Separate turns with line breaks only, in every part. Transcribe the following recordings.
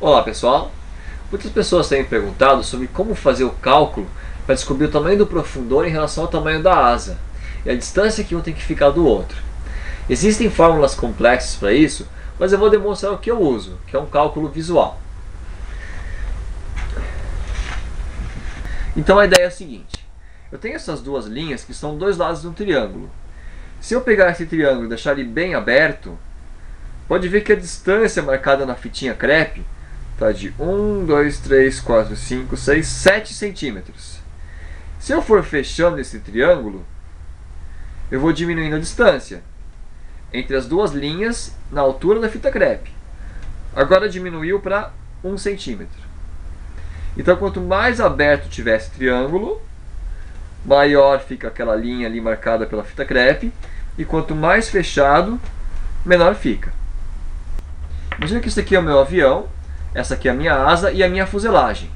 Olá pessoal, muitas pessoas têm me perguntado sobre como fazer o cálculo para descobrir o tamanho do profundor em relação ao tamanho da asa e a distância que um tem que ficar do outro. Existem fórmulas complexas para isso, mas eu vou demonstrar o que eu uso, que é um cálculo visual. Então a ideia é a seguinte: eu tenho essas duas linhas que são dois lados de um triângulo. Se eu pegar esse triângulo e deixar ele bem aberto, pode ver que a distância marcada na fitinha crepe está de 1, 2, 3, 4, 5, 6, 7 centímetros. Se eu for fechando esse triângulo, eu vou diminuindo a distância entre as duas linhas na altura da fita crepe. Agora diminuiu para 1 centímetro. Então, quanto mais aberto tiver esse triângulo, maior fica aquela linha ali marcada pela fita crepe, e quanto mais fechado, menor fica. Imagina que isso aqui é o meu avião, essa aqui é a minha asa e a minha fuselagem.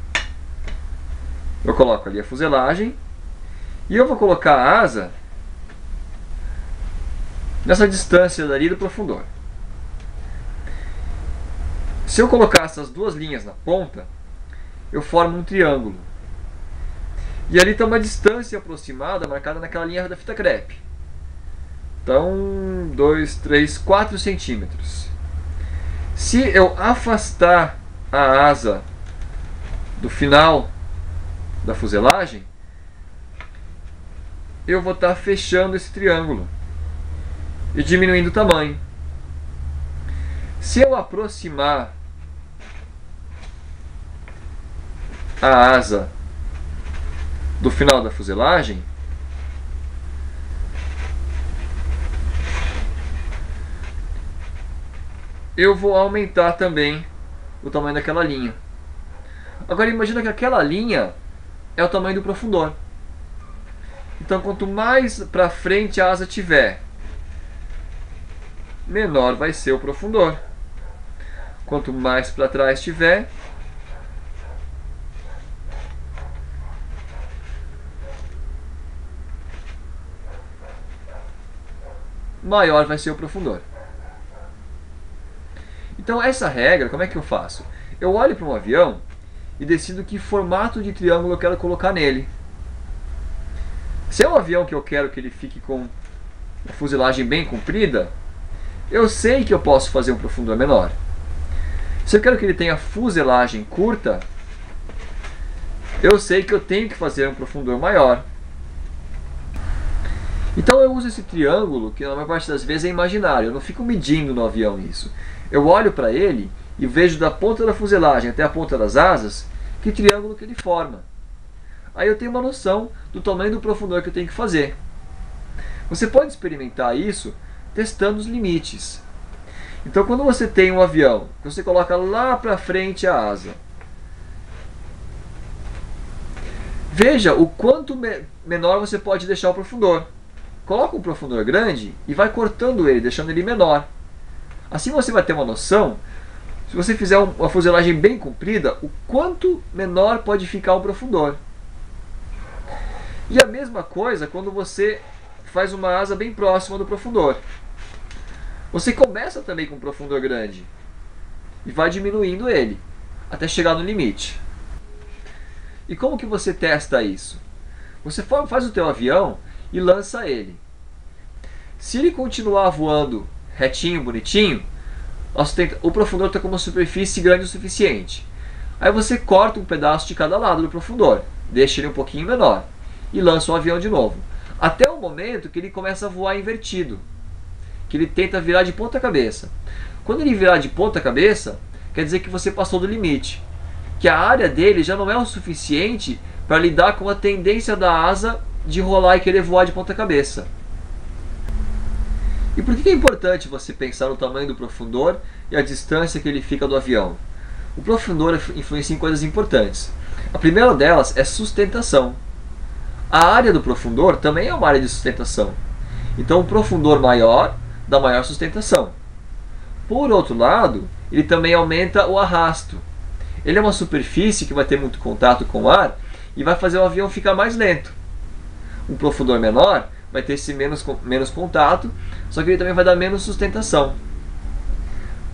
Eu coloco ali a fuselagem e eu vou colocar a asa nessa distância dali do profundor. Se eu colocar essas duas linhas na ponta, eu formo um triângulo. E ali está uma distância aproximada marcada naquela linha da fita crepe. Então, 2, 3, 4 centímetros. Se eu afastar a asa do final da fuselagem, eu vou estar fechando esse triângulo e diminuindo o tamanho. Se eu aproximar a asa do final da fuselagem, eu vou aumentar também o tamanho daquela linha. Agora imagina que aquela linha é o tamanho do profundor. Então quanto mais para frente a asa tiver, menor vai ser o profundor. Quanto mais para trás tiver, maior vai ser o profundor. Então essa regra, como é que eu faço? Eu olho para um avião e decido que formato de triângulo eu quero colocar nele. Se é um avião que eu quero que ele fique com uma fuselagem bem comprida, eu sei que eu posso fazer um profundor menor. Se eu quero que ele tenha fuselagem curta, eu sei que eu tenho que fazer um profundor maior. Então eu uso esse triângulo, que na maior parte das vezes é imaginário, eu não fico medindo no avião isso. Eu olho para ele e vejo da ponta da fuselagem até a ponta das asas que triângulo que ele forma. Aí eu tenho uma noção do tamanho do profundor que eu tenho que fazer. Você pode experimentar isso testando os limites. Então quando você tem um avião, você coloca lá para frente a asa. Veja o quanto menor você pode deixar o profundor. Coloca um profundor grande e vai cortando ele, deixando ele menor. Assim você vai ter uma noção, se você fizer uma fuselagem bem comprida, o quanto menor pode ficar o profundor. E a mesma coisa quando você faz uma asa bem próxima do profundor. Você começa também com um profundor grande e vai diminuindo ele até chegar no limite. E como que você testa isso? Você faz o teu avião e lança ele. Se ele continuar voando retinho, bonitinho, o profundor está com uma superfície grande o suficiente. Aí você corta um pedaço de cada lado do profundor, deixa ele um pouquinho menor e lança o avião de novo. Até o momento que ele começa a voar invertido, que ele tenta virar de ponta cabeça. Quando ele virar de ponta cabeça, quer dizer que você passou do limite, que a área dele já não é o suficiente para lidar com a tendência da asa de rolar e querer voar de ponta cabeça. E por que é importante você pensar no tamanho do profundor e a distância que ele fica do avião? O profundor influencia em coisas importantes. A primeira delas é sustentação. A área do profundor também é uma área de sustentação. Então o profundor maior dá maior sustentação. Por outro lado, ele também aumenta o arrasto. Ele é uma superfície que vai ter muito contato com o ar e vai fazer o avião ficar mais lento. Um profundor menor vai ter esse menos contato, só que ele também vai dar menos sustentação.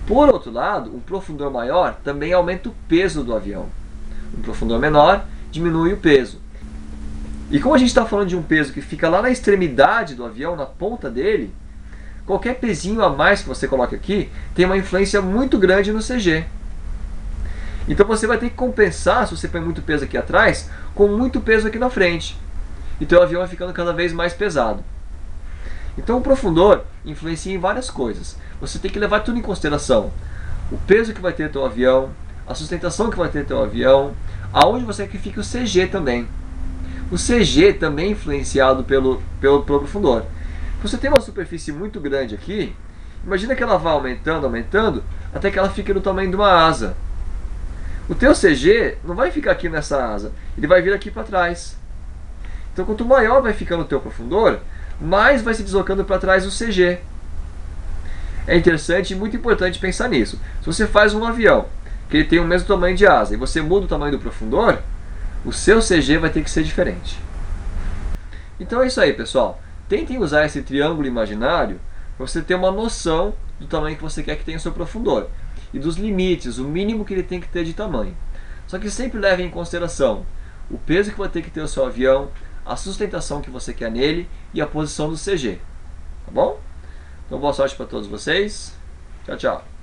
Por outro lado, um profundor maior também aumenta o peso do avião. Um profundor menor diminui o peso. E como a gente está falando de um peso que fica lá na extremidade do avião, na ponta dele, qualquer pezinho a mais que você coloque aqui tem uma influência muito grande no CG. Então você vai ter que compensar, se você põe muito peso aqui atrás, com muito peso aqui na frente. Então o avião vai ficando cada vez mais pesado. Então o profundor influencia em várias coisas. Você tem que levar tudo em consideração. O peso que vai ter teu avião, a sustentação que vai ter teu avião, aonde você quer que fique o CG também. O CG também é influenciado pelo profundor. Se você tem uma superfície muito grande aqui, imagina que ela vá aumentando, aumentando, até que ela fique no tamanho de uma asa. O teu CG não vai ficar aqui nessa asa, ele vai vir aqui para trás. Então quanto maior vai ficando o teu profundor, mais vai se deslocando para trás o CG. É interessante e muito importante pensar nisso. Se você faz um avião que ele tem o mesmo tamanho de asa e você muda o tamanho do profundor, o seu CG vai ter que ser diferente. Então é isso aí, pessoal. Tentem usar esse triângulo imaginário para você ter uma noção do tamanho que você quer que tenha o seu profundor e dos limites, o mínimo que ele tem que ter de tamanho. Só que sempre leve em consideração o peso que vai ter que ter o seu avião, a sustentação que você quer nele e a posição do CG. Tá bom? Então boa sorte para todos vocês. Tchau, tchau.